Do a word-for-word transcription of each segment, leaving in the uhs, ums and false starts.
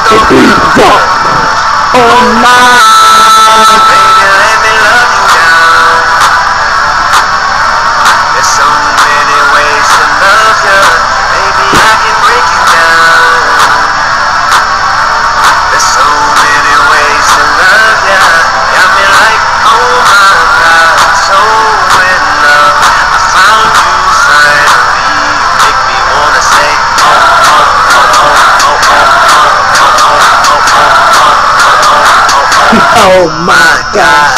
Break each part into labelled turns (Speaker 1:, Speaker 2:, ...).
Speaker 1: Oh my.
Speaker 2: Baby, let me love you down. There's so many ways to love you. Baby, I can break you down. There's so many ways to love you. Got me like, oh my God, so in love. I found you finally. You make me wanna say, oh, oh, oh, oh, oh, oh, oh, oh, oh, oh, oh.
Speaker 1: Oh my God.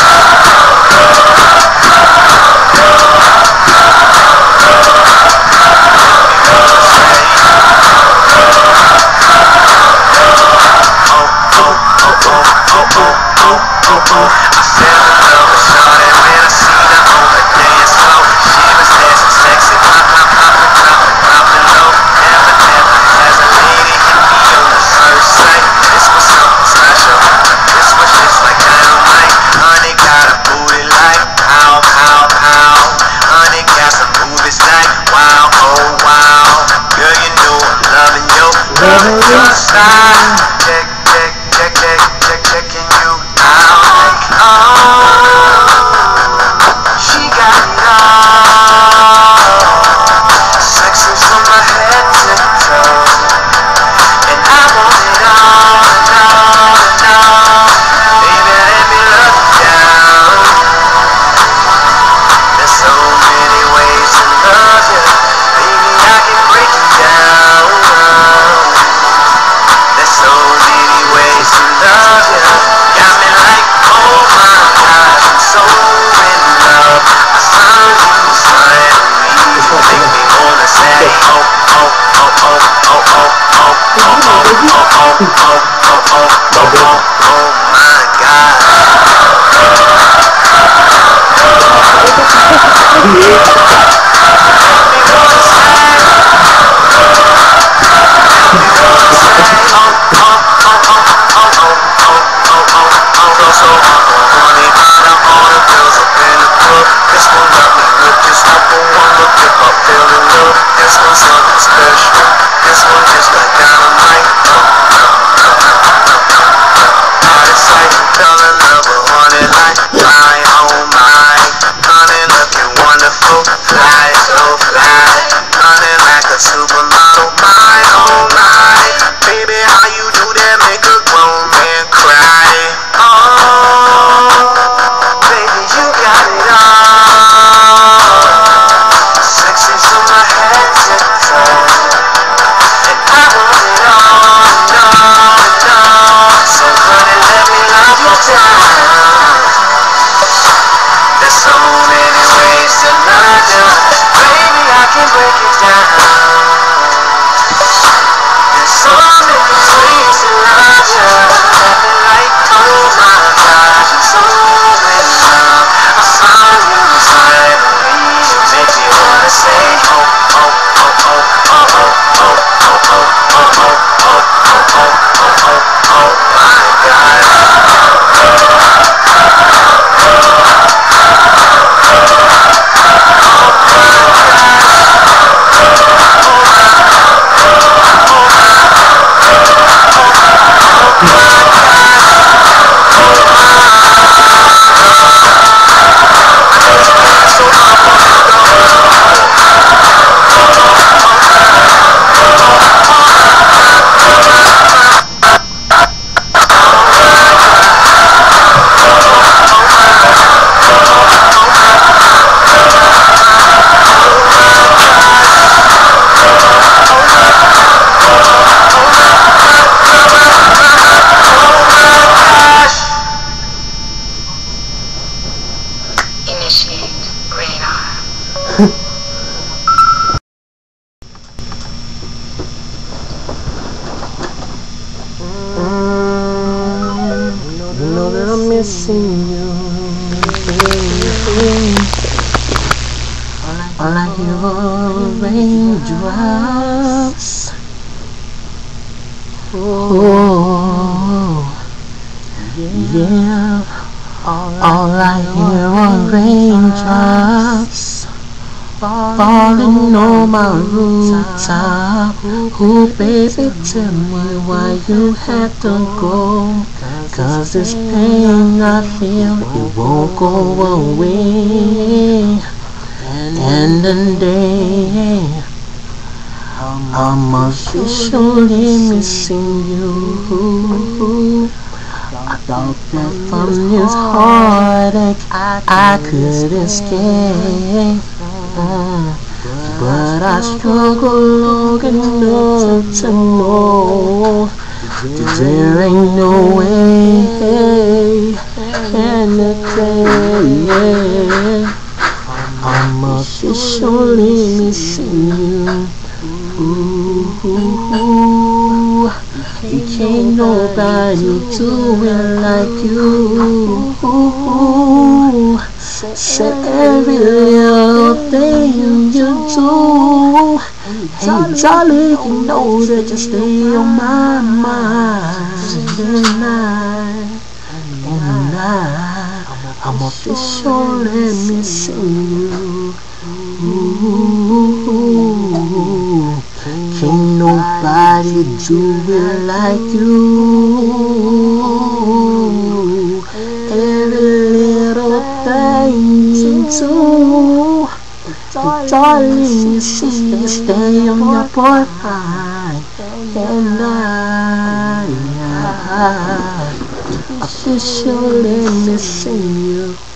Speaker 2: I fell in love with Shawty when I seen her on the dance floor. She was dancing sexy, pop, pop, pop, pop, popping low. Never, never has a lady hit me on the first sight. This was something special. This was just like dynamite. Honey got a booty like pow, pow, pow. Honey got some movies like wow, oh wow. Girl, you know I'm loving you, loving your style. Check, check, check, check, check, checking you out. Like, oh, she got it all. Sexy from my head to toe. And I want it all, and all, and all. Baby, let me love you down. There's so many ways to love you. Baby, I can break you down. There's so many ways to love you. Got me like, oh my God, I'm so in love. I found you finally. You make me wanna say, oh, oh, oh, oh, oh, oh, oh, oh, oh, oh, oh, oh, oh, oh, oh, oh my God. This one's something special. This one just like dynamite. Out of sight, fell in love with honey like my oh my. Honey looking wonderful, fly so fly. Honey like a supermodel, my oh my. Baby, how you do that make a grown man cry? Oh, baby, you got it all. Sexy from my head to toe. And I want it all, and all, and all. So honey, let me love you down. There's so many ways to love you. Baby, I can break it down. There's so many ways to love you. Let me like, oh my God, you're so in love. I found you finally. You make me wanna say, oh, oh, oh, oh, oh, oh, oh, oh, oh, oh, oh, oh, oh, oh, oh, oh my God.
Speaker 3: Initiate radar.
Speaker 1: You know that I'm missing you. All I hear are raindrops. Oh, yeah. All I hear are raindrops falling on my rooftop. Ooh, baby, tell me why you had to go. Cause this pain I feel, it won't go away. And the day I'm officially missing you. I thought that from this heartache I could escape, uh, but I struggle long enough to know that there ain't no way. And the day I'm officially missing you. Ooh, ooh, ooh. You can't nobody do it like you. Ooh, say every little thing you do. Hey darling, you know that you stay on my mind. And I, and I, I'm officially missing you. Ooh, can't nobody do it like you. Every little thing you do, darling, you see you stay on your boyfriend. And I, I officially missing you.